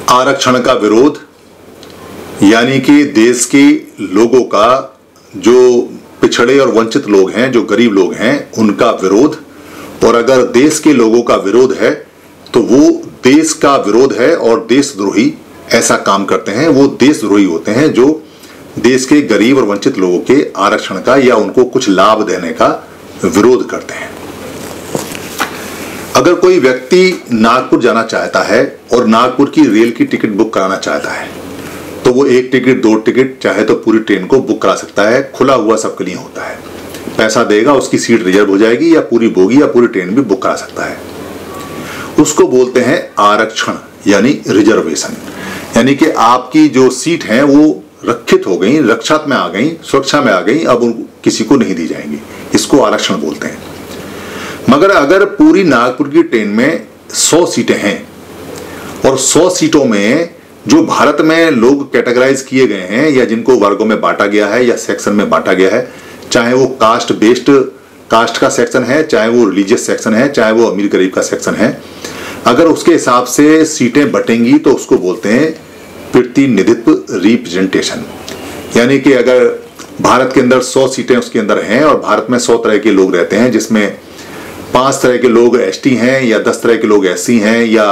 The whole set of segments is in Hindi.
आरक्षण का विरोध यानी कि देश के लोगों का, जो पिछड़े और वंचित लोग हैं, जो गरीब लोग हैं, उनका विरोध। और अगर देश के लोगों का विरोध है तो वो देश का विरोध है और देशद्रोही ऐसा काम करते हैं। वो देशद्रोही होते हैं जो देश के गरीब और वंचित लोगों के आरक्षण का या उनको कुछ लाभ देने का विरोध करते हैं। अगर कोई व्यक्ति नागपुर जाना चाहता है और नागपुर की रेल की टिकट बुक कराना चाहता है तो वो एक टिकट, दो टिकट, चाहे तो पूरी ट्रेन को बुक करा सकता है। खुला हुआ सबके लिए होता है। पैसा देगा, उसकी सीट रिजर्व हो जाएगी, या पूरी बोगी या पूरी ट्रेन भी बुक करा सकता है। उसको बोलते हैं आरक्षण यानी रिजर्वेशन। यानी कि आपकी जो सीट है वो रक्षित हो गई, रक्षा में आ गई, सुरक्षा में आ गई, अब किसी को नहीं दी जाएंगी। इसको आरक्षण बोलते हैं। मगर अगर पूरी नागपुर की ट्रेन में 100 सीटें हैं और 100 सीटों में जो भारत में लोग कैटेगराइज किए गए हैं या जिनको वर्गों में बांटा गया है या सेक्शन में बांटा गया है, चाहे वो कास्ट बेस्ड कास्ट का सेक्शन है, चाहे वो रिलीजियस सेक्शन है, चाहे वो अमीर गरीब का सेक्शन है, अगर उसके हिसाब से सीटें बटेंगी तो उसको बोलते हैं प्रतिनिधित्व, रिप्रेजेंटेशन। यानी कि अगर भारत के अंदर 100 सीटें उसके अंदर हैं और भारत में 100 तरह के लोग रहते हैं, जिसमें 5 तरह के लोग एसटी हैं या 10 तरह के लोग एससी हैं या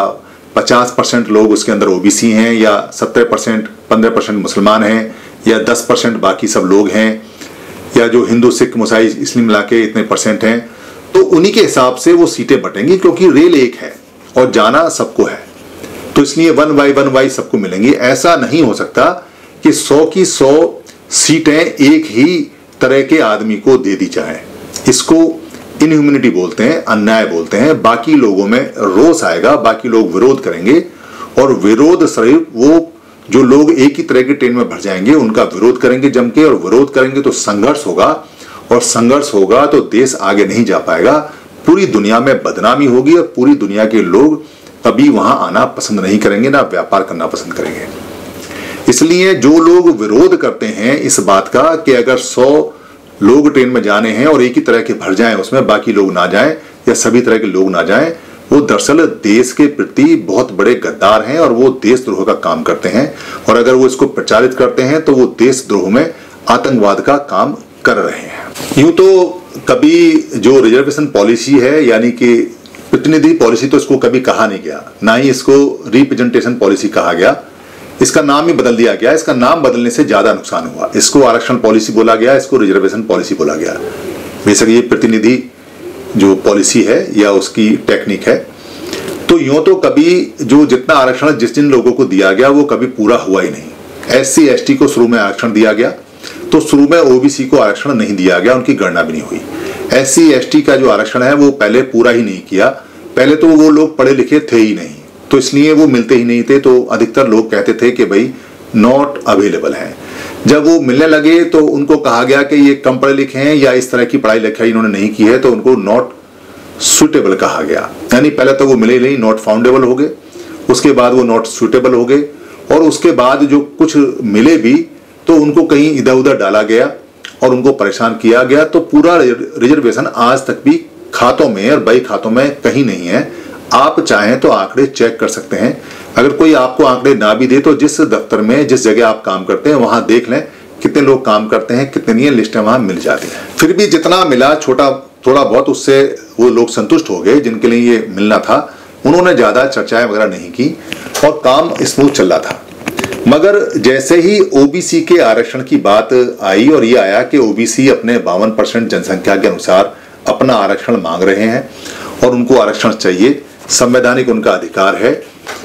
50% लोग उसके अंदर ओबीसी हैं या 70%, 15% मुसलमान हैं या 10% बाकी सब लोग हैं या जो हिंदू, सिख, मुसाई, इस्लाम मिला के इतने परसेंट हैं, तो उन्हीं के हिसाब से वो सीटें बटेंगी। क्योंकि रेल एक है और जाना सबको है, तो इसलिए 1 बाई सबको मिलेंगी। ऐसा नहीं हो सकता कि 100 की 100 सीटें एक ही तरह के आदमी को दे दी जाए। इसको इनह्यूमैनिटी बोलते हैं, अन्याय बोलते हैं। बाकी लोगों में रोष आएगा, बाकी लोग विरोध करेंगे और विरोध स्वरूप वो जो लोग एक ही तरह की ट्रेन में भर जाएंगे उनका विरोध करेंगे जम के, और विरोध करेंगे तो संघर्ष होगा, और संघर्ष होगा तो देश आगे नहीं जा पाएगा। पूरी दुनिया में बदनामी होगी और पूरी दुनिया के लोग कभी वहां आना पसंद नहीं करेंगे, ना व्यापार करना पसंद करेंगे। इसलिए जो लोग विरोध करते हैं इस बात का कि अगर 100 लोग ट्रेन में जाने हैं और एक ही तरह के भर जाएं, उसमें बाकी लोग ना जाएं या सभी तरह के लोग ना जाएं, वो दरअसल देश के प्रति बहुत बड़े गद्दार हैं और वो देशद्रोह का काम करते हैं। और अगर वो इसको प्रचारित करते हैं तो वो देशद्रोह में आतंकवाद का काम कर रहे हैं। यूं तो कभी जो रिजर्वेशन पॉलिसी है यानी कि प्रतिनिधि पॉलिसी, तो इसको कभी कहा नहीं गया, ना ही इसको रिप्रेजेंटेशन पॉलिसी कहा गया। इसका नाम ही बदल दिया गया। इसका नाम बदलने से ज्यादा नुकसान हुआ। इसको आरक्षण पॉलिसी बोला गया, इसको रिजर्वेशन पॉलिसी बोला गया। बेशक ये प्रतिनिधि जो पॉलिसी है या उसकी टेक्निक है। तो यूं तो कभी जो जितना आरक्षण जिस जिन लोगों को दिया गया वो कभी पूरा हुआ ही नहीं। एससी एसटी को शुरू में आरक्षण दिया गया तो शुरू में ओबीसी को आरक्षण नहीं दिया गया, उनकी गणना भी नहीं हुई। एससी एसटी का जो आरक्षण है वो पहले पूरा ही नहीं किया। पहले तो वो लोग पढ़े लिखे थे ही नहीं, तो इसलिए वो मिलते ही नहीं थे। तो अधिकतर लोग कहते थे कि भाई नॉट अवेलेबल है। जब वो मिलने लगे तो उनको कहा गया कि ये कम पढ़े लिखे हैं या इस तरह की पढ़ाई लिखाई इन्होंने नहीं की है, तो उनको नॉट सुटेबल कहा गया। यानी पहले तो वो मिले नहीं, नॉट फाउंडेबल हो गए, उसके बाद वो नॉट सुटेबल हो गए, और उसके बाद जो कुछ मिले भी तो उनको कहीं इधर उधर डाला गया और उनको परेशान किया गया। तो पूरा रिजर्वेशन आज तक भी खातों में और बही खातों में कहीं नहीं है। आप चाहें तो आंकड़े चेक कर सकते हैं। अगर कोई आपको आंकड़े ना भी दे तो जिस दफ्तर में जिस जगह आप काम करते हैं वहां देख लें कितने लोग काम करते हैं, कितनी लिस्टें वहां मिल जाती हैं। फिर भी जितना मिला छोटा थोड़ा बहुत उससे वो लोग संतुष्ट हो गए जिनके लिए ये मिलना था। उन्होंने ज्यादा चर्चाएं वगैरह नहीं की और काम स्मूथ चल रहा था। मगर जैसे ही ओबीसी के आरक्षण की बात आई और ये आया कि ओबीसी अपने 52% जनसंख्या के अनुसार अपना आरक्षण मांग रहे हैं और उनको आरक्षण चाहिए, संवैधानिक उनका अधिकार है,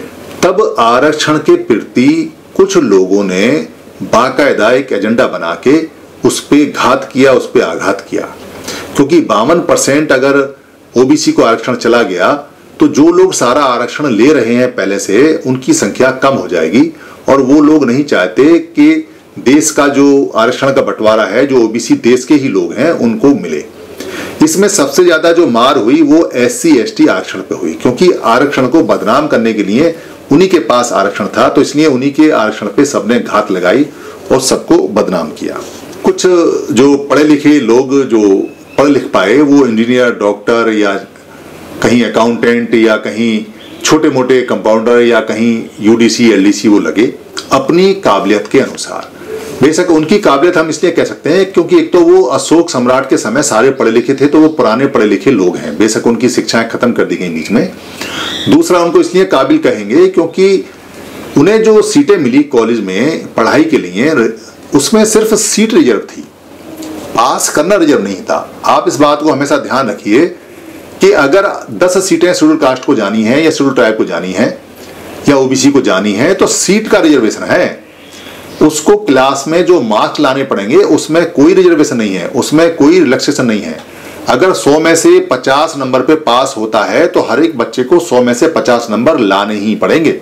तब आरक्षण के प्रति कुछ लोगों ने बाकायदा एक एजेंडा बना के उस पे घात किया, उस पे आघात किया। क्योंकि 52% अगर ओबीसी को आरक्षण चला गया तो जो लोग सारा आरक्षण ले रहे हैं पहले से उनकी संख्या कम हो जाएगी, और वो लोग नहीं चाहते कि देश का जो आरक्षण का बंटवारा है, जो ओबीसी देश के ही लोग हैं, उनको मिले। इसमें सबसे ज्यादा जो मार हुई वो एससी एसटी आरक्षण पे हुई, क्योंकि आरक्षण को बदनाम करने के लिए उन्हीं के पास आरक्षण था, तो इसलिए उन्हीं के आरक्षण पे सबने घात लगाई और सबको बदनाम किया। कुछ जो पढ़े लिखे लोग जो पढ़ लिख पाए वो इंजीनियर, डॉक्टर या कहीं अकाउंटेंट या कहीं छोटे मोटे कंपाउंडर या कहीं यूडीसी एलडीसी वो लगे अपनी काबिलियत के अनुसार। बेशक उनकी काबिलियत हम इसलिए कह सकते हैं क्योंकि एक तो वो अशोक सम्राट के समय सारे पढ़े लिखे थे, तो वो पुराने पढ़े लिखे लोग हैं, बेशक उनकी शिक्षाएं खत्म कर दी गई बीच में। दूसरा, उनको इसलिए काबिल कहेंगे क्योंकि उन्हें जो सीटें मिली कॉलेज में पढ़ाई के लिए, उसमें सिर्फ सीट रिजर्व थी, पास करना रिजर्व नहीं था। आप इस बात को हमेशा ध्यान रखिए कि अगर 10 सीटें शेड्यूल कास्ट को जानी है या शेड्यूल ट्राइब को जानी है या ओबीसी को जानी है, तो सीट का रिजर्वेशन है। उसको क्लास में जो मार्क्स लाने पड़ेंगे उसमें कोई रिजर्वेशन नहीं है, उसमें कोई रिलैक्सेशन नहीं है। अगर 100 में से 50 नंबर पे पास होता है तो हर एक बच्चे को 100 में से 50 नंबर लाने ही पड़ेंगे।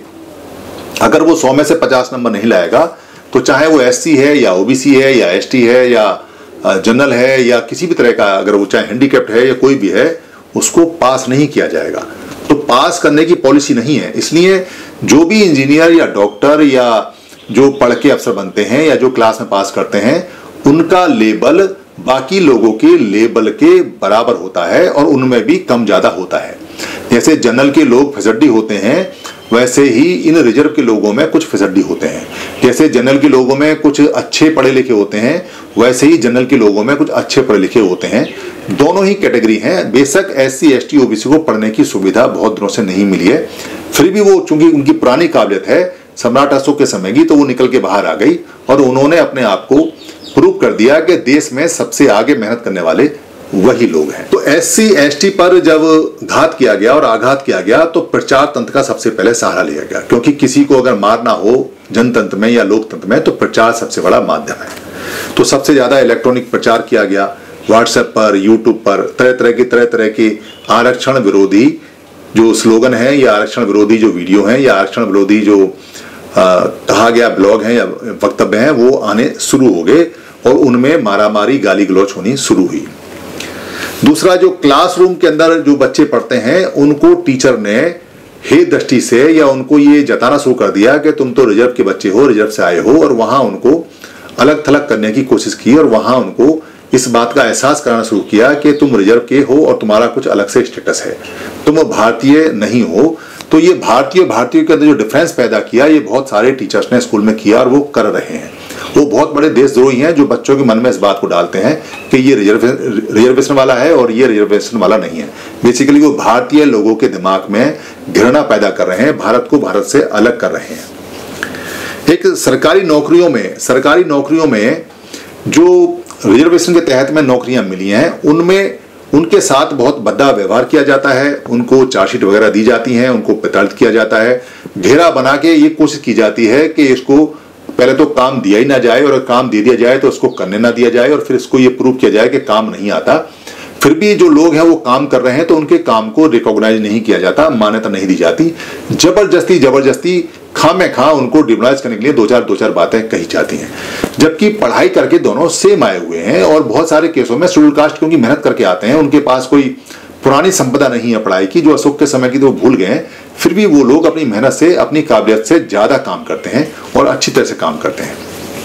अगर वो 100 में से 50 नंबर नहीं लाएगा तो चाहे वो एससी है या ओबीसी है या एसटी है या जनरल है या किसी भी तरह का, अगर वो चाहे हैंडीकैप्ड है या कोई भी है, उसको पास नहीं किया जाएगा। तो पास करने की पॉलिसी नहीं है। इसलिए जो भी इंजीनियर या डॉक्टर या जो पढ़ के अफसर बनते हैं या जो क्लास में पास करते हैं, उनका लेबल बाकी लोगों के लेबल के बराबर होता है और उनमें भी कम ज्यादा होता है। जैसे जनरल के लोग फिसड्डी होते हैं, वैसे ही इन रिजर्व के लोगों में कुछ फिसड्डी होते हैं। जैसे जनरल के लोगों में कुछ अच्छे पढ़े लिखे होते हैं, वैसे ही जनरल के लोगों में कुछ अच्छे पढ़े लिखे होते हैं। दोनों ही कैटेगरी हैं। बेशक एससी एसटी ओबीसी को पढ़ने की सुविधा बहुत दिनों से नहीं मिली है, फिर भी वो चूंकि उनकी पुरानी काबिलियत है सम्राट अशोक के समय की, तो वो निकल के बाहर आ गई और उन्होंने अपने आप को प्रूव कर दिया कि देश में सबसे आगे मेहनत करने वाले वही लोग हैं। तो एससी एसटी पर जब घात किया गया और आघात किया गया तो प्रचार तंत्र का सबसे पहले सहारा लिया गया, क्योंकि किसी को अगर मारना हो जनतंत्र में या लोकतंत्र में तो प्रचार सबसे बड़ा माध्यम है। तो सबसे ज्यादा इलेक्ट्रॉनिक प्रचार किया गया, व्हाट्सएप पर, यूट्यूब पर तरह तरह के आरक्षण विरोधी जो स्लोगन है या आरक्षण विरोधी जो वीडियो हैं या आरक्षण विरोधी जो कहा गया ब्लॉग हैं या वक्तव्य हैं, वो आने शुरू हो गए और उनमें मारामारी गाली गलौच होनी शुरू हुई। दूसरा, जो क्लासरूम के अंदर जो बच्चे पढ़ते हैं उनको टीचर ने हे दृष्टि से या उनको ये जताना शुरू कर दिया कि तुम तो रिजर्व के बच्चे हो, रिजर्व से आए हो, और वहां उनको अलग थलग करने की कोशिश की और वहां उनको इस बात का एहसास कराना शुरू किया कि तुम रिजर्व के हो और तुम्हारा कुछ अलग से स्टेटस है, तुम भारतीय नहीं हो। तो ये भारतीय के अंदर जो डिफरेंस पैदा किया, ये बहुत सारे टीचर्स ने स्कूल में किया और वो कर रहे हैं। वो बहुत बड़े देशद्रोही हैं जो बच्चों के मन में इस बात को डालते हैं कि ये रिजर्वेशन वाला है और ये रिजर्वेशन वाला नहीं है। बेसिकली वो भारतीय लोगों के दिमाग में घृणा पैदा कर रहे हैं, भारत को भारत से अलग कर रहे हैं। एक सरकारी नौकरियों में जो रिजर्वेशन के तहत में नौकरियां मिली हैं, उनमें उनके साथ बहुत भद्दा व्यवहार किया जाता है, उनको चार्जशीट वगैरह दी जाती हैं, उनको प्रताड़ित किया जाता है, घेरा बना के ये कोशिश की जाती है कि इसको पहले तो काम दिया ही ना जाए और काम दे दिया जाए तो उसको करने ना दिया जाए और फिर इसको ये प्रूव किया जाए कि काम नहीं आता। फिर भी जो लोग हैं वो काम कर रहे हैं तो उनके काम को रिकॉग्नाइज नहीं किया जाता, मान्यता नहीं दी जाती। जबरदस्ती खामे खा उनको डिमोरलाइज करने के लिए दो चार बातें कही जाती हैं, जबकि पढ़ाई करके दोनों सेम आए हुए हैं। और बहुत सारे केसों में शेड्यूल कास्ट क्योंकि मेहनत करके आते हैं, उनके पास कोई पुरानी संपदा नहीं है पढ़ाई की, जो अशोक के समय की तो भूल गए हैं, फिर भी वो लोग अपनी मेहनत से, अपनी काबिलियत से ज्यादा काम करते हैं और अच्छी तरह से काम करते हैं।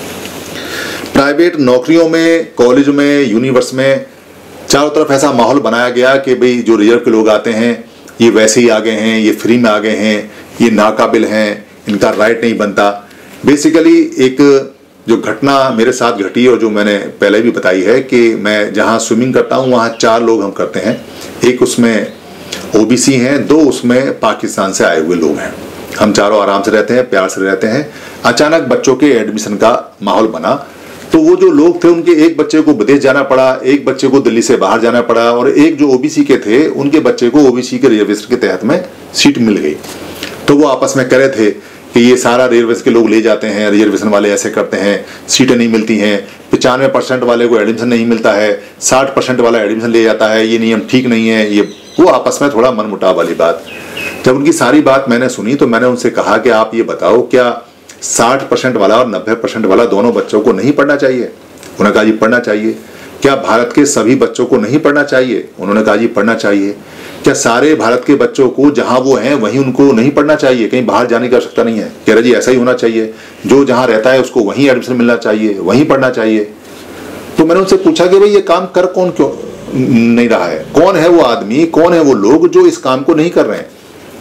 प्राइवेट नौकरियों में, कॉलेज में, यूनिवर्स में चारों तरफ ऐसा माहौल बनाया गया कि भाई जो रिजर्व के लोग आते हैं ये वैसे ही आ गए हैं, ये फ्री में आ गए हैं, ये नाकाबिल हैं, इनका राइट नहीं बनता। बेसिकली एक जो घटना मेरे साथ घटी और जो मैंने पहले भी बताई है कि मैं जहाँ स्विमिंग करता हूँ वहाँ 4 लोग हम करते हैं, एक उसमें ओबीसी हैं, 2 उसमें पाकिस्तान से आए हुए लोग हैं। हम चारों आराम से रहते हैं, प्यार से रहते हैं। अचानक बच्चों के एडमिशन का माहौल बना, तो वो जो लोग थे उनके एक बच्चे को विदेश जाना पड़ा, एक बच्चे को दिल्ली से बाहर जाना पड़ा और एक जो ओबीसी के थे उनके बच्चे को ओबीसी के रिजर्वेशन के तहत में सीट मिल गई। तो वो आपस में कह रहे थे कि ये सारा रिजर्वेशन के लोग ले जाते हैं, रिजर्वेशन वाले ऐसे करते हैं, सीटें नहीं मिलती हैं, 95% वाले को एडमिशन नहीं मिलता है, 60% वाला एडमिशन ले जाता है, ये नियम ठीक नहीं है। ये वो आपस में थोड़ा मनमुटाव वाली बात। जब उनकी सारी बात मैंने सुनी तो मैंने उनसे कहा कि आप ये बताओ, क्या 60% वाला और 90% वाला दोनों बच्चों को नहीं पढ़ना चाहिए? उन्होंने कहा जी पढ़ना चाहिए। क्या भारत के सभी बच्चों को नहीं पढ़ना चाहिए? उन्होंने कहा जी पढ़ना चाहिए। क्या सारे भारत के बच्चों को जहां वो हैं वहीं उनको नहीं पढ़ना चाहिए? कहीं बाहर जाने की आवश्यकता नहीं है? कह रहे जी ऐसा ही होना चाहिए, जो जहां रहता है उसको वहीं एडमिशन मिलना चाहिए, वहीं पढ़ना चाहिए। तो मैंने उनसे पूछा कि भाई ये काम कर कौन क्यों नहीं रहा है? कौन है वो आदमी, कौन है वो लोग जो इस काम को नहीं कर रहे हैं?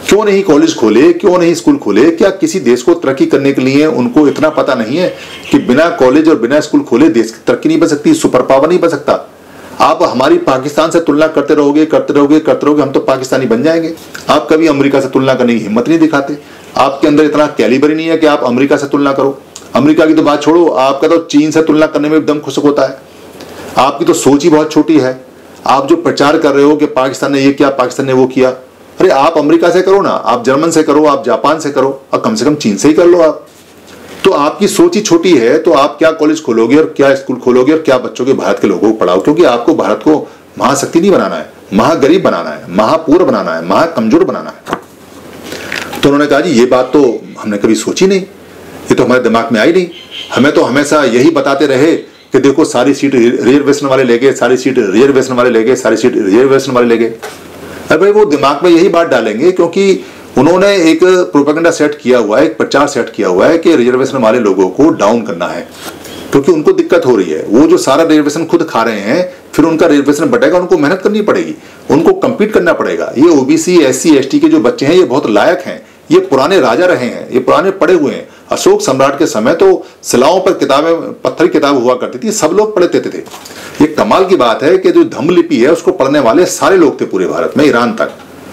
क्यों नहीं कॉलेज खोले, क्यों नहीं स्कूल खोले? क्या किसी देश को तरक्की करने के लिए उनको इतना पता नहीं है कि बिना कॉलेज और बिना स्कूल खोले देश की तरक्की नहीं बन सकती, सुपर पावर नहीं बन सकता? आप हमारी पाकिस्तान से तुलना करते रहोगे, हम तो पाकिस्तानी बन जाएंगे। आप कभी अमेरिका से तुलना करने की हिम्मत नहीं दिखाते। आपके अंदर इतना कैलिबर ही नहीं है कि आप अमेरिका से तुलना करो। अमेरिका की तो बात छोड़ो, आपका तो चीन से तुलना करने में दम खुशक होता है। आपकी तो सोच ही बहुत छोटी है। आप जो प्रचार कर रहे हो कि पाकिस्तान ने ये किया, पाकिस्तान ने वो किया, अरे आप अमेरिका से करो ना, आप जर्मन से करो, आप जापान से करो, और कम से कम चीन से ही कर लो आप। तो आपकी सोच ही छोटी है, तो आप क्या कॉलेज खोलोगे और क्या स्कूल खोलोगे और क्या बच्चों के भारत के लोगों को पढ़ाओ? क्योंकि आपको भारत को महाशक्ति नहीं बनाना है, महागरीब बनाना है, महापूर बनाना है, महाकमजोर बनाना है। तो उन्होंने कहा जी ये बात तो हमने कभी सोची नहीं, ये तो हमारे दिमाग में आई नहीं। हमें तो हमेशा यही बताते रहे कि देखो सारी सीट रिजर्वेशन वाले ले गए, सारी सीट रिजर्वेशन वाले ले गए, सारी सीट रिजर्वेशन वाले ले गए। अरे भाई वो दिमाग में यही बात डालेंगे क्योंकि उन्होंने एक प्रोपेगेंडा सेट किया हुआ है, एक प्रचार सेट किया हुआ है कि रिजर्वेशन वाले लोगों को डाउन करना है, क्योंकि उनको दिक्कत हो रही है। वो जो सारा रिजर्वेशन खुद खा रहे हैं, फिर उनका रिजर्वेशन बढ़ेगा, उनको मेहनत करनी पड़ेगी, उनको कम्पीट करना पड़ेगा। ये ओबीसी एससी एसटी के जो बच्चे हैं ये बहुत लायक हैं, ये पुराने राजा रहे हैं, ये पुराने पढ़े हुए हैं। अशोक सम्राट के समय तो सिलाओं पर किताबें, पत्थर किताब हुआ करती थी, सब लोग पढ़ते थे। ये कमाल की बात है कि जो धम्मलिपि है उसको पढ़ने वाले सारे लोग थे पूरे भारत में, ईरान तक।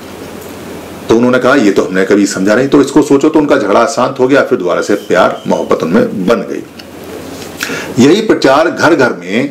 तो उन्होंने कहा ये तो हमने कभी समझा नहीं, तो इसको सोचो। तो उनका झगड़ा शांत हो गया, फिर दोबारा से प्यार मोहब्बत उनमें बन गई। यही प्रचार घर घर में,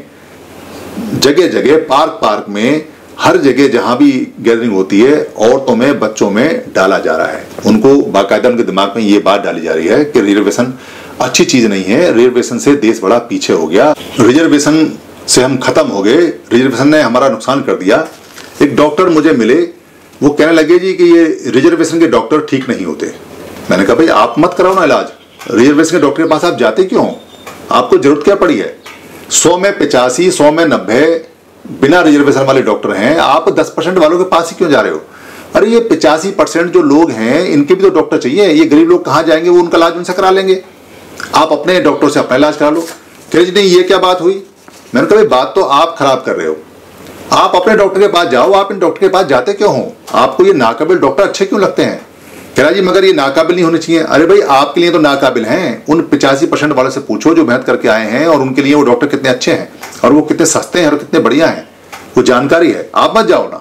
जगह जगह, पार्क पार्क में, हर जगह जहां भी गैदरिंग होती है औरतों में, बच्चों में डाला जा रहा है। उनको बाकायदा उनके दिमाग में ये बात डाली जा रही है कि रिजर्वेशन अच्छी चीज नहीं है, रिजर्वेशन से देश बड़ा पीछे हो गया, रिजर्वेशन से हम खत्म हो गए, रिजर्वेशन ने हमारा नुकसान कर दिया। एक डॉक्टर मुझे मिले, वो कहने लगे जी कि ये रिजर्वेशन के डॉक्टर ठीक नहीं होते। मैंने कहा भाई आप मत कराओ ना इलाज, रिजर्वेशन के डॉक्टर के पास आप जाते क्यों? आपको जरूरत क्या पड़ी है? 100 में 85, 100 में 90 बिना रिजर्वेशन वाले डॉक्टर हैं, आप 10% वालों के पास ही क्यों जा रहे हो? अरे ये 85% जो लोग हैं इनके भी तो डॉक्टर चाहिए। ये गरीब लोग कहाँ जाएंगे? वो उनका इलाज उनसे करा लेंगे, आप अपने डॉक्टर से अपना इलाज करा लो। कह जी नहीं ये क्या बात हुई? मैंने कहा बात तो आप खराब कर रहे हो, आप अपने डॉक्टर के पास जाओ। आप इन डॉक्टर के पास जाते क्यों हो? आपको ये नाकाबिल डॉक्टर अच्छे क्यों लगते हैं? कह रहा जी मगर ये नाकाबिल नहीं होने चाहिए। अरे भाई आपके लिए तो नाकाबिल हैं, उन 85% वाले से पूछो जो मेहनत करके आए हैं और उनके लिए वो डॉक्टर कितने अच्छे हैं और वो कितने सस्ते हैं और कितने बढ़िया हैं, वो जानकारी है। आप मत जाओ ना।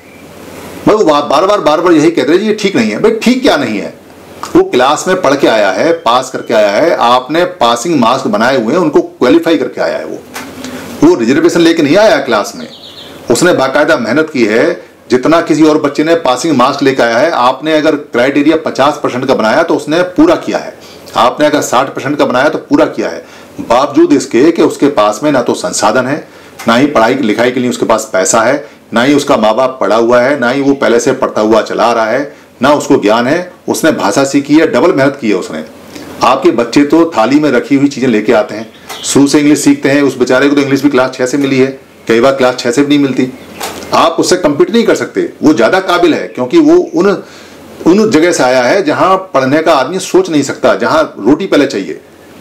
भाई वो बार बार यही कहते हैं जी ये ठीक नहीं है। भाई ठीक क्या नहीं है? वो क्लास में पढ़ के आया है, पास करके आया है, आपने पासिंग मार्क्स बनाए हुए हैं, उनको क्वालिफाई करके आया है। वो रिजर्वेशन लेके नहीं आया क्लास में, उसने बाकायदा मेहनत की है। जितना किसी और बच्चे ने पासिंग मार्क्स लेकर आया है, आपने अगर क्राइटेरिया 50% का बनाया तो उसने पूरा किया है, आपने अगर 60% का बनाया तो पूरा किया है, बावजूद इसके कि उसके पास में ना तो संसाधन है, ना ही पढ़ाई लिखाई के लिए उसके पास पैसा है, ना ही उसका माँ बाप पढ़ा हुआ है, ना ही वो पहले से पढ़ता हुआ चला रहा है, ना उसको ज्ञान है। उसने भाषा सीखी है, डबल मेहनत की है उसने। आपके बच्चे तो थाली में रखी हुई चीजें लेके आते हैं, शुरू से इंग्लिश सीखते हैं। उस बेचारे को तो इंग्लिश भी क्लास 6 से मिली है, कई बार क्लास 6 से भी नहीं मिलती। आप उससे कम्पीट नहीं कर सकते, वो ज्यादा काबिल है क्योंकि वो उन जगह से आया है जहां पढ़ने का आदमी सोच नहीं सकता, जहां रोटी पहले चाहिए।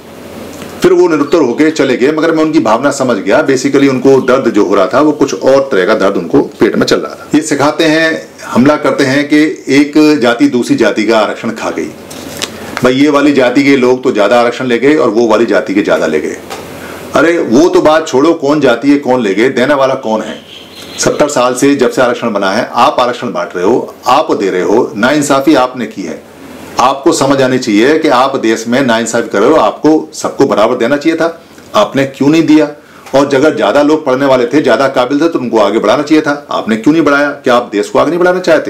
फिर वो निरुत्तर होके चले गए, मगर मैं उनकी भावना समझ गया। बेसिकली उनको दर्द जो हो रहा था वो कुछ और तरह का दर्द उनको पेट में चल रहा था। ये सिखाते हैं, हमला करते हैं कि एक जाति दूसरी जाति का आरक्षण खा गई। भाई ये वाली जाति के लोग तो ज्यादा आरक्षण ले गए और वो वाली जाति के ज्यादा ले गए। अरे वो तो बात छोड़ो, कौन जाति है कौन ले गए, देने वाला कौन है? 70 साल से जब से आरक्षण बना है आप आरक्षण बांट रहे हो, आप दे रहे हो, नाइंसाफी आपने की है। आपको समझ आनी चाहिए कि आप देश में नाइंसाफी कर रहे हो, आपको सबको बराबर देना चाहिए था, आपने क्यों नहीं दिया? और अगर ज्यादा लोग पढ़ने वाले थे, ज्यादा काबिल थे तो उनको आगे बढ़ाना चाहिए था, आपने क्यों नहीं बढ़ाया? क्या आप देश को आगे नहीं बढ़ाना चाहते?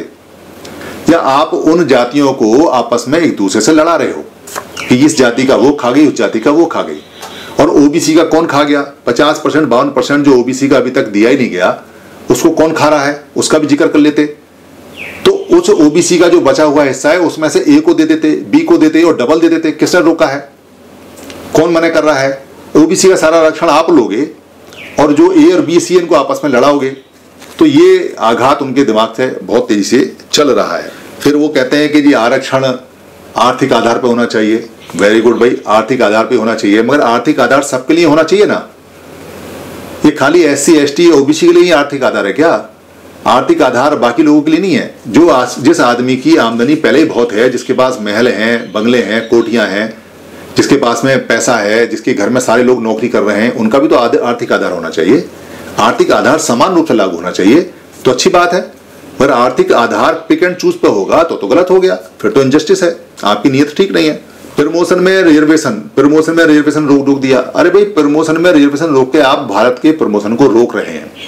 या आप उन जातियों को आपस में एक दूसरे से लड़ा रहे हो कि इस जाति का वो खा गई, उस जाति का वो खा गई? और ओबीसी का कौन खा गया? 50%, 52% जो ओबीसी का अभी तक दिया ही नहीं गया, उसको कौन खा रहा है? उसका भी जिक्र कर लेते। तो उस ओबीसी का जो बचा हुआ हिस्सा है उसमें से ए को दे देते, बी को देते और डबल दे देते। किसने रोका है? कौन मना कर रहा है? ओबीसी का सारा आरक्षण आप लोगे और जो ए और बी सी इनको आपस में लड़ाओगे। तो ये आघात उनके दिमाग से बहुत तेजी से चल रहा है। फिर वो कहते हैं कि जी आरक्षण आर्थिक आधार पर होना चाहिए। वेरी गुड भाई, आर्थिक आधार पर होना चाहिए, मगर आर्थिक आधार सबके लिए होना चाहिए ना। ये खाली एससी एसटी ओबीसी के लिए ही आर्थिक आधार है क्या? आर्थिक आधार बाकी लोगों के लिए नहीं है। जिस आदमी की आमदनी पहले ही बहुत है, जिसके पास महल हैं, बंगले हैं, कोठियां हैं, जिसके पास में पैसा है, जिसके घर में सारे लोग नौकरी कर रहे हैं, उनका भी तो आर्थिक आधार होना चाहिए। आर्थिक आधार समान रूप से लागू होना चाहिए तो अच्छी बात है। पर आर्थिक आधार पिक एंड चूज पे होगा तो गलत हो गया, फिर तो इनजस्टिस है, आपकी नीयत ठीक नहीं है। प्रमोशन में रिजर्वेशन रोक दिया। अरे भाई, प्रमोशन में रिजर्वेशन रोक के आप भारत के प्रमोशन को रोक रहे हैं।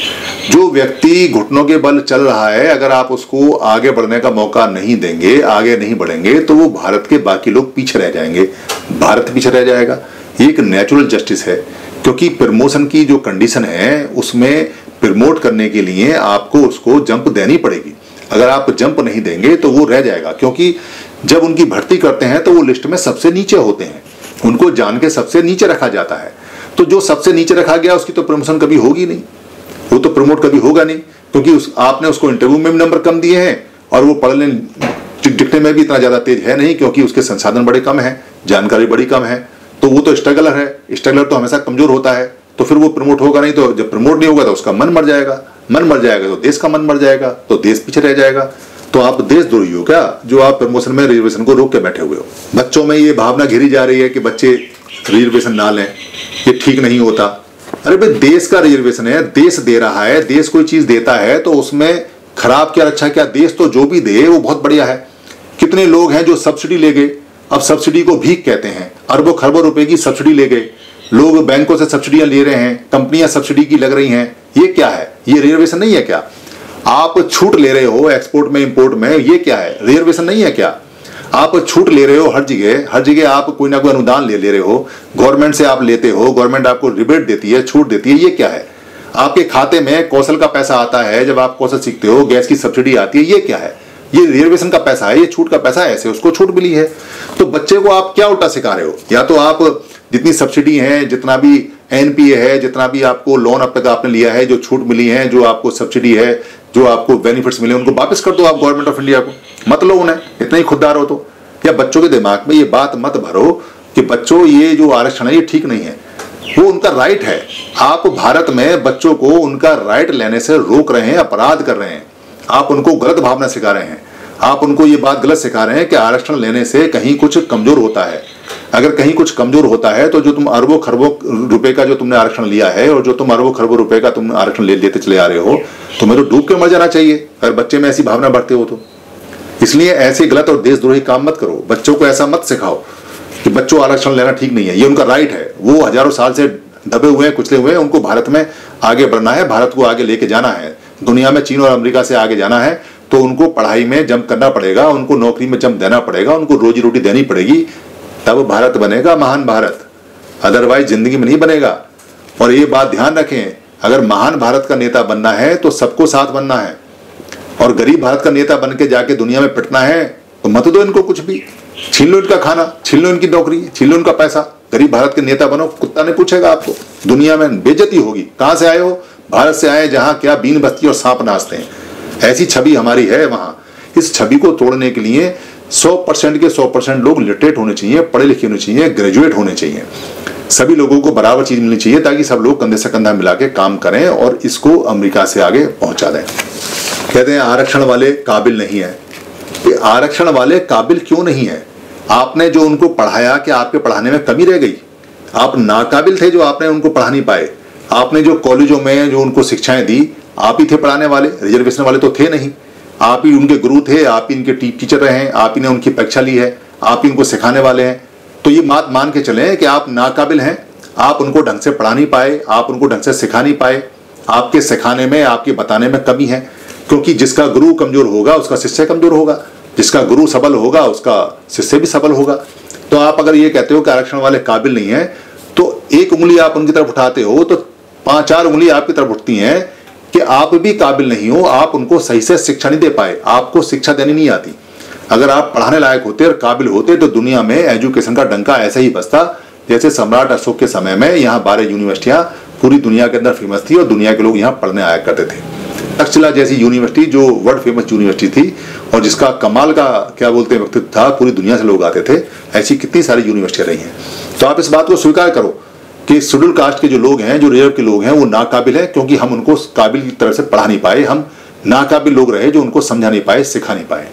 जो व्यक्ति घुटनों के बल चल रहा है, अगर आप उसको आगे बढ़ने का मौका नहीं देंगे, आगे नहीं बढ़ेंगे, तो वो भारत के बाकी लोग पीछे रह जाएंगे, भारत पीछे रह जाएगा। ये एक नेचुरल जस्टिस है, क्योंकि प्रमोशन की जो कंडीशन है उसमें प्रमोट करने के लिए आपको उसको जंप देनी पड़ेगी। अगर आप जंप नहीं देंगे तो वो रह जाएगा, क्योंकि जब उनकी भर्ती करते हैं तो वो लिस्ट में सबसे नीचे होते हैं, उनको जान के सबसे नीचे रखा जाता है। तो जो सबसे नीचे रखा गया उसकी तो प्रमोशन कभी होगी नहीं, वो तो प्रमोट कभी होगा नहीं, क्योंकि आपने उसको इंटरव्यू में भी नंबर कम दिए हैं और वो पढ़ने लिखने में भी इतना ज्यादा तेज है नहीं, क्योंकि उसके संसाधन बड़े कम है, जानकारी बड़ी कम है। तो वो तो स्ट्रगलर है, स्ट्रगलर तो हमेशा कमजोर होता है, तो फिर वो प्रमोट होगा नहीं। तो जब प्रमोट नहीं होगा तो उसका मन मर जाएगा, मन मर जाएगा तो देश का मन मर जाएगा, तो देश पीछे रह जाएगा। तो आप देशद्रोही हो क्या, जो आप प्रमोशन में रिजर्वेशन को रोक के बैठे हुए हो। बच्चों में ये भावना घिरी जा रही है कि बच्चे रिजर्वेशन ना लें, ये ठीक नहीं होता। अरे भाई, देश का रिजर्वेशन है, देश दे रहा है, देश कोई चीज देता है तो उसमें खराब क्या अच्छा क्या, देश तो जो भी दे वो बहुत बढ़िया है। कितने लोग हैं जो सब्सिडी ले गए, अब सब्सिडी को भीख कहते हैं, अरबों खरबों रुपए की सब्सिडी ले गए, लोग बैंकों से सब्सिडियां ले रहे हैं, कंपनियां सब्सिडी की लग रही हैं। ये क्या है, ये रिजर्वेशन नहीं है क्या? आप छूट ले रहे हो एक्सपोर्ट में इंपोर्ट में, ये क्या है, रिजर्वेशन नहीं है क्या? आप छूट ले रहे हो हर जगह आप कोई ना कोई अनुदान ले रहे हो, गवर्नमेंट से आप लेते हो, गवर्नमेंट आपको रिबेट देती है, छूट देती है, ये क्या है? आपके खाते में कौशल का पैसा आता है, जब आप कौशल सीखते हो, गैस की सब्सिडी आती है, ये क्या है? ये रिजर्वेशन का पैसा है, ये छूट का पैसा है, ऐसे उसको छूट मिली है। तो बच्चे को आप क्या उल्टा सिखा रहे हो? या तो आप जितनी सब्सिडी है, जितना भी एनपीए है, जितना भी आपको लोन अब तक आपने लिया है, जो छूट मिली है, जो आपको सब्सिडी है, जो आपको बेनिफिट्स मिले, उनको वापस कर दो आप गवर्नमेंट ऑफ इंडिया को, मत लो उन्हें, इतना ही खुददार हो तो। या बच्चों के दिमाग में ये बात मत भरो कि बच्चों ये जो आरक्षण है ये ठीक नहीं है, वो उनका राइट है। आप भारत में बच्चों को उनका राइट लेने से रोक रहे हैं, अपराध कर रहे हैं, आप उनको गलत भावना सिखा रहे हैं, आप उनको ये बात गलत सिखा रहे हैं कि आरक्षण लेने से कहीं कुछ कमजोर होता है। अगर कहीं कुछ कमजोर होता है तो जो तुम अरबों खरबों रुपए का जो तुमने आरक्षण लिया है और जो तुम अरबों खरबों रुपए का तुम आरक्षण लेते चले आ रहे हो, तुम्हें तो डूब के मर जाना चाहिए अगर बच्चे में ऐसी भावना बढ़ते हो तो। इसलिए ऐसे गलत और देशद्रोही काम मत करो, बच्चों को ऐसा मत सिखाओ कि बच्चों आरक्षण लेना ठीक नहीं है, ये उनका राइट है। वो हजारों साल से दबे हुए हैं, कुचले हुए हैं, उनको भारत में आगे बढ़ना है, भारत को आगे लेके जाना है, दुनिया में चीन और अमेरिका से आगे जाना है। तो उनको पढ़ाई में जंप करना पड़ेगा, उनको नौकरी में जंप देना पड़ेगा, उनको रोजी रोटी देनी पड़ेगी, तब भारत बनेगा महान भारत, अदरवाइज जिंदगी में नहीं बनेगा। और ये बात ध्यान रखें, अगर महान भारत का नेता बनना है तो सबको साथ बनना है, और गरीब भारत का नेता बन के जाके दुनिया में पिटना है तो मत दो इनको कुछ भी, छीन लो इनका खाना, छीन लो इनकी नौकरी, छीन लो इनका पैसा। गरीब भारत के नेता बनो, कुत्ता नहीं पूछेगा आपको, दुनिया में बेइज्जती होगी। कहां से आए हो? भारत से आए जहां क्या बीन बस्ती और सांप नाचते हैं, ऐसी छवि हमारी है वहां। इस छवि को तोड़ने के लिए 100% के 100% लोग लिटरेट होने चाहिए, पढ़े लिखे होने चाहिए, ग्रेजुएट होने चाहिए, सभी लोगों को बराबर चीज मिलनी चाहिए, ताकि सब लोग कंधे से कंधा मिला के काम करें और इसको अमेरिका से आगे पहुंचा दें। कहते हैं आरक्षण वाले काबिल नहीं है। ये आरक्षण वाले काबिल क्यों नहीं है? आपने जो उनको पढ़ाया, कि आपके पढ़ाने में कमी रह गई? आप नाकाबिल थे जो आपने उनको पढ़ा नहीं पाए। आपने जो कॉलेजों में जो उनको शिक्षाएं दी, आप ही थे पढ़ाने वाले, रिजर्वेशन वाले तो थे नहीं। आप ही उनके गुरु थे, आप ही इनके टीचर रहे हैं, आप ही ने उनकी परीक्षा ली है, आप ही उनको सिखाने वाले हैं। तो ये बात मान के चलें कि आप नाकाबिल हैं, आप उनको ढंग से पढ़ा नहीं पाए, आप उनको ढंग से सिखा नहीं पाए, आपके सिखाने में, आपके बताने में कमी है। क्योंकि जिसका गुरु कमजोर होगा उसका शिष्य कमजोर होगा, जिसका गुरु सबल होगा उसका शिष्य भी सबल होगा। तो आप अगर ये कहते हो कि आरक्षण वाले काबिल नहीं है, तो एक उंगली आप उनकी तरफ उठाते हो तो 5-4 उंगली आपकी तरफ उठती हैं कि आप भी काबिल नहीं हो, आप उनको सही से शिक्षा नहीं दे पाए, आपको शिक्षा देनी नहीं आती। अगर आप पढ़ाने लायक होते और काबिल होते तो दुनिया में एजुकेशन का डंका ऐसे ही बजता जैसे सम्राट अशोक के समय में यहाँ 12 यूनिवर्सिटियां पूरी दुनिया के अंदर फेमस थी और दुनिया के लोग यहाँ पढ़ने आया करते थे। तक्षशिला जैसी यूनिवर्सिटी जो वर्ल्ड फेमस यूनिवर्सिटी थी और जिसका कमाल का क्या बोलते हैं व्यक्तित्व था, पूरी दुनिया से लोग आते थे, ऐसी कितनी सारी यूनिवर्सिटियां रही हैं। तो आप इस बात को स्वीकार करो कि शेड्यूल कास्ट के जो लोग हैं, जो रिजर्व के लोग हैं, वो नाकाबिल है, क्योंकि हम उनको काबिल की तरह से पढ़ा नहीं पाए, हम नाकाबिल लोग रहे जो उनको समझा नहीं पाए, सिखा नहीं पाए।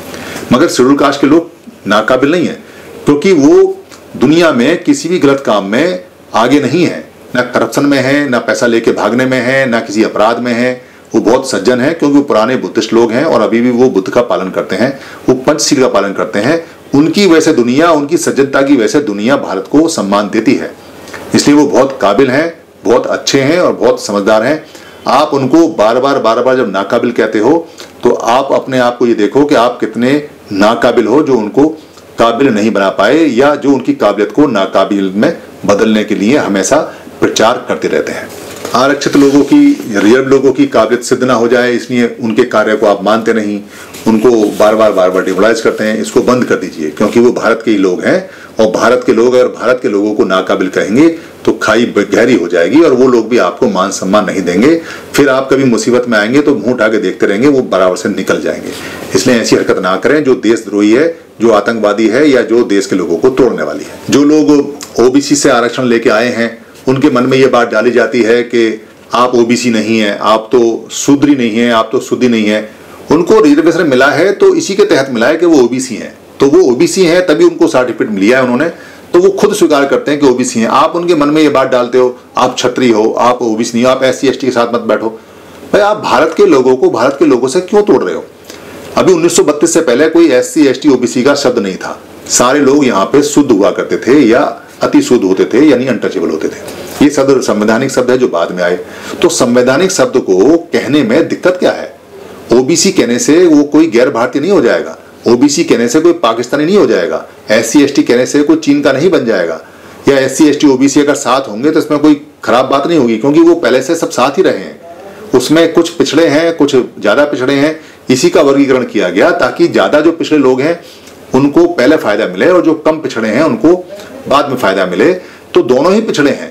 मगर शेड्यूल कास्ट के लोग नाकाबिल नहीं है, क्योंकि वो दुनिया में किसी भी गलत काम में आगे नहीं है, ना करप्शन में है, ना पैसा लेके भागने में है, ना किसी अपराध में है। वो बहुत सज्जन है, क्योंकि वो पुराने बुद्धिस्ट लोग हैं और अभी भी वो बुद्ध का पालन करते हैं, वो पंचशील का पालन करते हैं। उनकी वैसे दुनिया, उनकी सज्जनता की वैसे दुनिया भारत को सम्मान देती है, इसलिए वो बहुत काबिल हैं, बहुत अच्छे हैं और बहुत समझदार हैं। आप उनको बार बार जब नाकाबिल कहते हो तो आप अपने आप को ये देखो कि आप कितने नाकाबिल हो, जो उनको काबिल नहीं बना पाए या जो उनकी काबिलियत को नाकाबिल में बदलने के लिए हमेशा प्रचार करते रहते हैं। आरक्षित लोगों की, रिजर्व लोगों की काबिलियत सिद्ध ना हो जाए, इसलिए उनके कार्य को आप मानते नहीं, उनको बार बार डिमोलाइज करते हैं। इसको बंद कर दीजिए, क्योंकि वो भारत के ही लोग हैं और भारत के लोग अगर भारत के लोगों को नाकाबिल कहेंगे तो खाई गहरी हो जाएगी और वो लोग भी आपको मान सम्मान नहीं देंगे। फिर आप कभी मुसीबत में आएंगे तो मुंह उठा के देखते रहेंगे, वो बराबर से निकल जाएंगे। इसलिए ऐसी हरकत ना करें जो देशद्रोही है, जो आतंकवादी है या जो देश के लोगों को तोड़ने वाली है। जो लोग ओबीसी से आरक्षण लेके आए हैं, उनके मन में ये बात डाली जाती है कि आप ओबीसी नहीं है, आप तो शूद्री नहीं है, आप तो शुद्धि नहीं है। उनको रिजर्वेशन मिला है तो इसी के तहत मिला है कि वो ओबीसी हैं, तो वो ओबीसी हैं तभी उनको सर्टिफिकेट मिला है उन्होंने, तो वो खुद स्वीकार करते हैं कि ओबीसी हैं। आप उनके मन में ये बात डालते हो आप क्षत्रिय हो, आप ओबीसी नहीं हो, आप SC ST के साथ मत बैठो। भाई आप भारत के लोगों को भारत के लोगों से क्यों तोड़ रहे हो? अभी 1932 से पहले कोई SC ST OBC का शब्द नहीं था। सारे लोग यहाँ पे शुद्ध हुआ करते थे या अति शुद्ध होते थे, यानी अनटचेबल होते थे। ये शब्द संवैधानिक शब्द है जो बाद में आए। तो संवैधानिक शब्द को कहने में दिक्कत क्या है? ओबीसी कहने से वो कोई गैर भारतीय नहीं हो जाएगा, ओबीसी कहने से कोई पाकिस्तानी नहीं हो जाएगा, SC ST कहने से कोई चीन का नहीं बन जाएगा, या SC ST OBC अगर साथ होंगे तो इसमें कोई खराब बात नहीं होगी, क्योंकि वो पहले से सब साथ ही रहे हैं। उसमें कुछ पिछड़े हैं, कुछ ज्यादा पिछड़े हैं, इसी का वर्गीकरण किया गया ताकि ज्यादा जो पिछड़े लोग हैं उनको पहले फायदा मिले और जो कम पिछड़े हैं उनको बाद में फायदा मिले। तो दोनों ही पिछड़े हैं,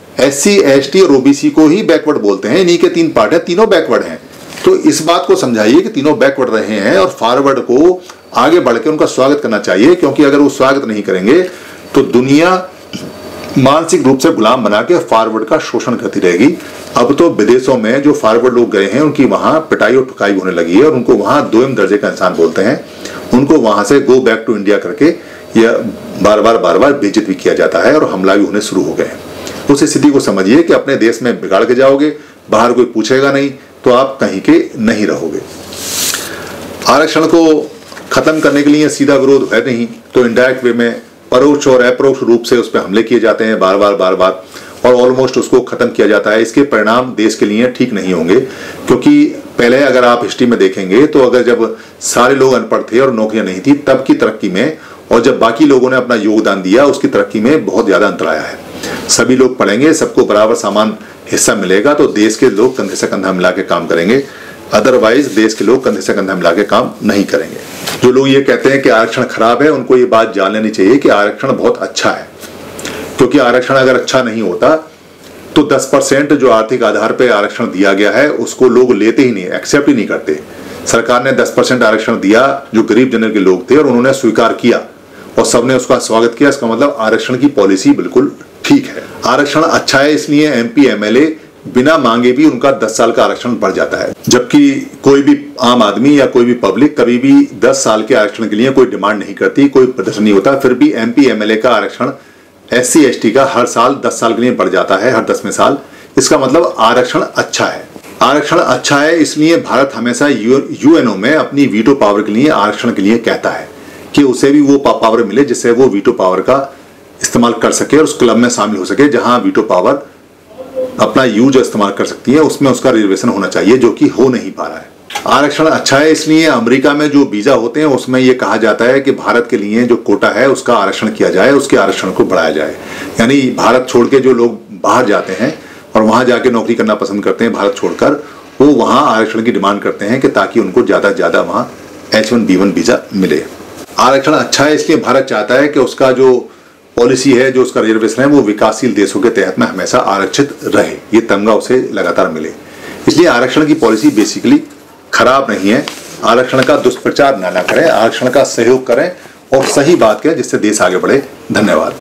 SC ST और OBC को ही बैकवर्ड बोलते हैं। इन्हीं के 3 पार्ट है, तीनों बैकवर्ड हैं। तो इस बात को समझाइए कि तीनों बैकवर्ड रहे हैं और फॉरवर्ड को आगे बढ़ के उनका स्वागत करना चाहिए, क्योंकि अगर वो स्वागत नहीं करेंगे तो दुनिया मानसिक रूप से गुलाम बना के फॉरवर्ड का शोषण करती रहेगी। अब तो विदेशों में जो फॉरवर्ड लोग गए हैं उनकी वहां पिटाई और ठुकाई होने लगी है और उनको वहां 2म दर्जे का इंसान बोलते हैं। उनको वहां से गो बैक टू इंडिया करके या बार बार बेइज्जत भी किया जाता है और हमला भी होने शुरू हो गए हैं। उस स्थिति को समझिए कि अपने देश में बिगाड़ के जाओगे, बाहर कोई पूछेगा नहीं तो आप कहीं के नहीं रहोगे। आरक्षण को खत्म करने के लिए सीधा विरोध है नहीं, तो इनडायरेक्ट वे में परोक्ष और अपरोक्ष रूप से उस पर हमले किए जाते हैं बार बार और ऑलमोस्ट उसको खत्म किया जाता है। इसके परिणाम देश के लिए ठीक नहीं होंगे, क्योंकि पहले अगर आप हिस्ट्री में देखेंगे तो अगर जब सारे लोग अनपढ़ थे और नौकरियां नहीं थी तब की तरक्की में, और जब बाकी लोगों ने अपना योगदान दिया उसकी तरक्की में बहुत ज्यादा अंतर आया है। सभी लोग पढ़ेंगे, सबको बराबर समान हिस्सा मिलेगा तो देश के लोग कंधे से कंधा मिला के काम करेंगे, अदरवाइज देश के लोग कंधे से कंधा मिला के काम नहीं करेंगे। जो लोग ये कहते हैं कि आरक्षण खराब है, उनको ये बात जान लेनी चाहिए कि आरक्षण बहुत अच्छा है, क्योंकि आरक्षण अगर अच्छा नहीं होता तो 10% जो आर्थिक आधार पर आरक्षण दिया गया है उसको लोग लेते ही नहीं, एक्सेप्ट ही नहीं करते। सरकार ने 10% आरक्षण दिया जो गरीब जनरल के लोग थे और उन्होंने स्वीकार किया और सबने उसका स्वागत किया। इसका मतलब आरक्षण की पॉलिसी बिल्कुल ठीक है। आरक्षण अच्छा है, इसलिए MP MLA बिना मांगे भी उनका 10 साल का आरक्षण बढ़ जाता है, जबकि कोई भी आम आदमी या कोई भी पब्लिक कभी भी 10 साल के आरक्षण के लिए कोई डिमांड नहीं करती, कोई प्रदर्शन नहीं होता। फिर भी MP MLA का आरक्षण SC ST का हर साल 10 साल के लिए बढ़ जाता है, हर 10वें साल। इसका मतलब आरक्षण अच्छा है। आरक्षण अच्छा है इसलिए भारत हमेशा UNO में अपनी वीटो पावर के लिए, आरक्षण के लिए कहता है कि उसे भी वो पावर मिले जिससे वो वीटो पावर का इस्तेमाल कर सके और उस क्लब में शामिल हो सके जहां वीटो पावर अपना यूज इस्तेमाल कर सकती है। उसमें उसका रिजर्वेशन होना चाहिए, जो कि हो नहीं पा रहा है। आरक्षण अच्छा है इसलिए अमेरिका में जो वीजा होते हैं उसमें यह कहा जाता है कि भारत के लिए जो कोटा है उसका आरक्षण किया जाए, उसके आरक्षण को बढ़ाया जाए। यानी भारत छोड़ के जो लोग बाहर जाते हैं और वहां जाके नौकरी करना पसंद करते हैं भारत छोड़कर, वो वहां आरक्षण की डिमांड करते हैं कि ताकि उनको ज्यादा से ज्यादा वहां H1B1 वीजा मिले। आरक्षण अच्छा है इसलिए भारत चाहता है कि उसका जो पॉलिसी है, जो उसका रिजर्वेशन है, वो विकासशील देशों के तहत में हमेशा आरक्षित रहे, ये तमगा उसे लगातार मिले। इसलिए आरक्षण की पॉलिसी बेसिकली खराब नहीं है। आरक्षण का दुष्प्रचार ना करें, आरक्षण का सहयोग करें और सही बात करें जिससे देश आगे बढ़े। धन्यवाद।